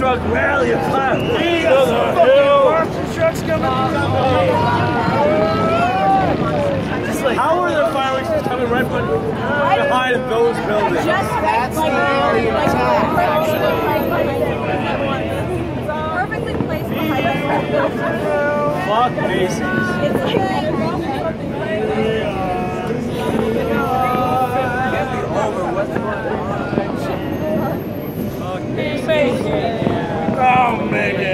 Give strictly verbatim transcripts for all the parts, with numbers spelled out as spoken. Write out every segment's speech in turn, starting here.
truck rally of fire. We got some fucking monster trucks coming. Just like, how are the fireworks just coming right behind those buildings? Just that's like, like, like, perfectly placed behind us. Fuck Macy's. It's like Oh, Mickey.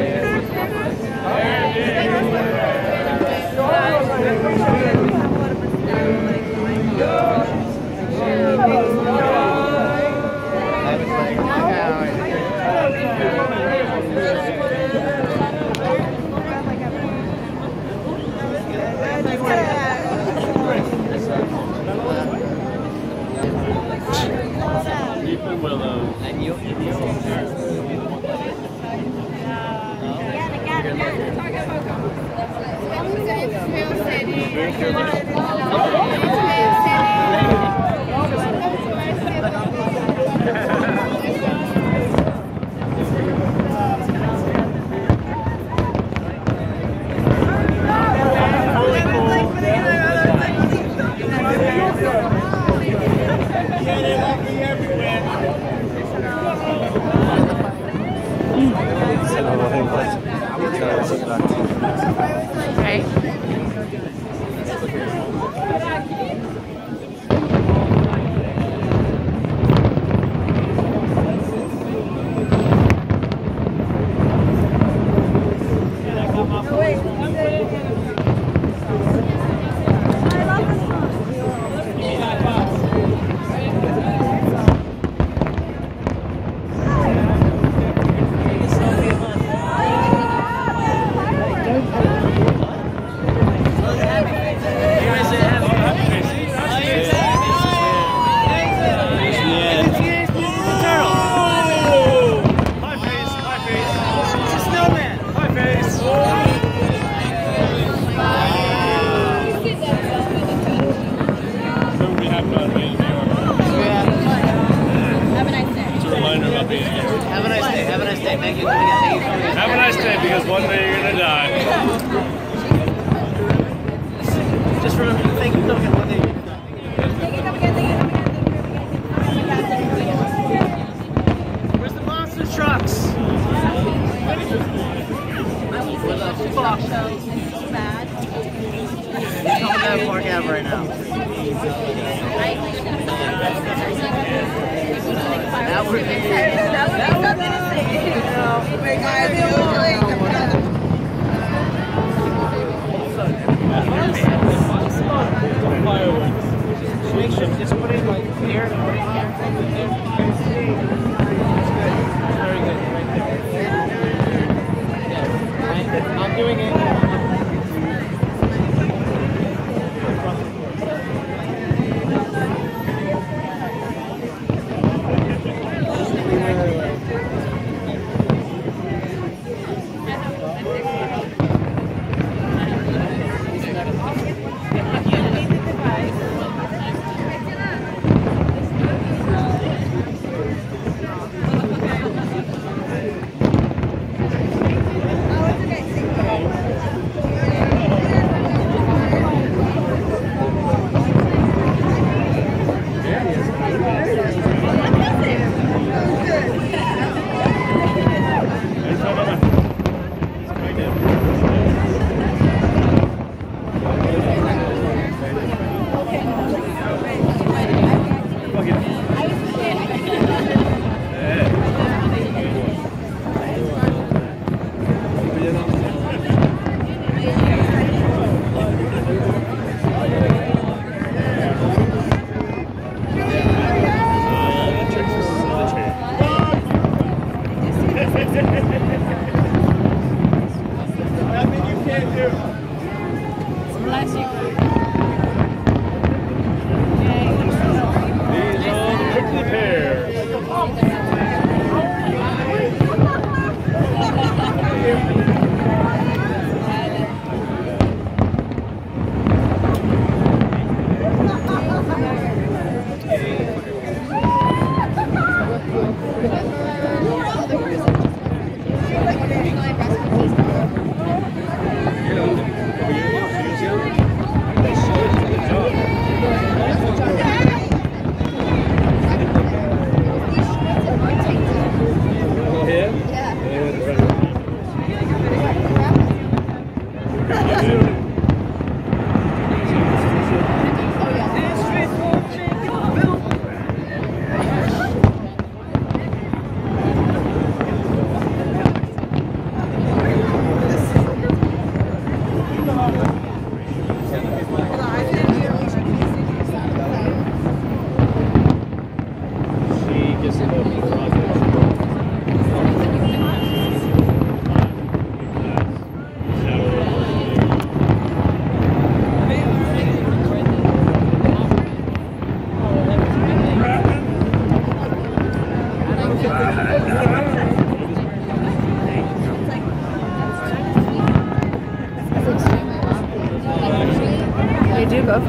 Willows. And you, and you. okay. Have a nice day. Have a nice day. Thank you. Have a nice day, because one day you're gonna die. Just remember, thank you. One day you're gonna die. Where's the monster trucks? Fuck. We're coming down Park Ave right now. That would be that would be something to say. Fireworks. Make sure just put it like here, put it here, very good, right there. Yeah, I'm doing it.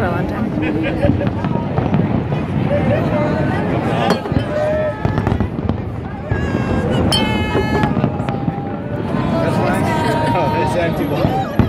for a long time. Oh, that's empty ball.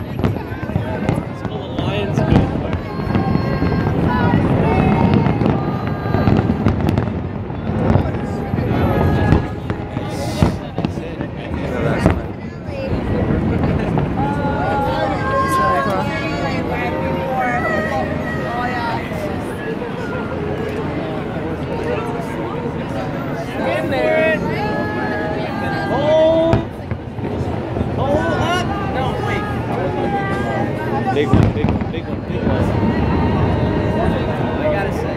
Big one, big one, big one, big one. I gotta say.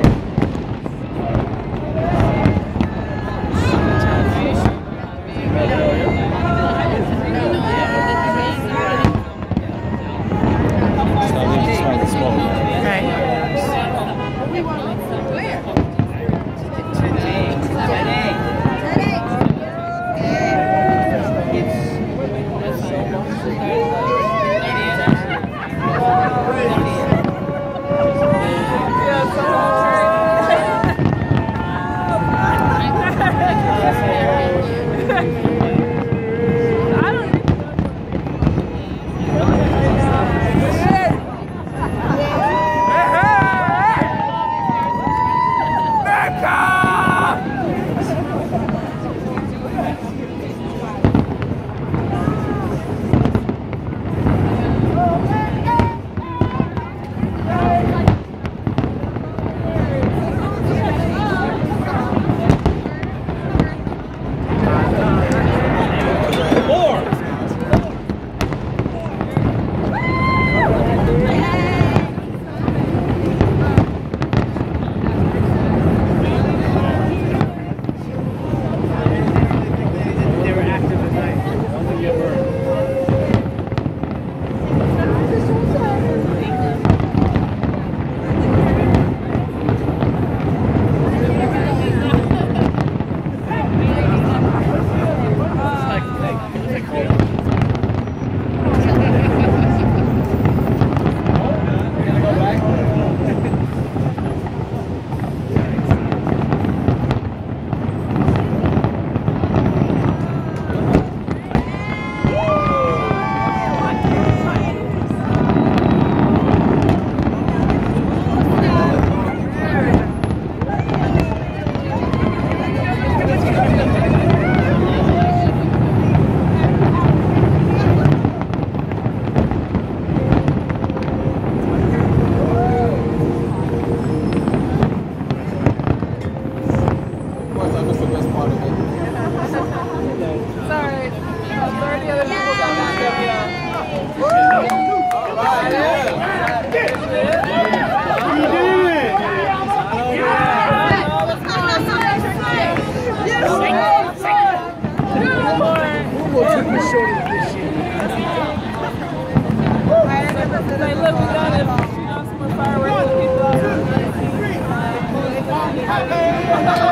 Hey, look, we got it.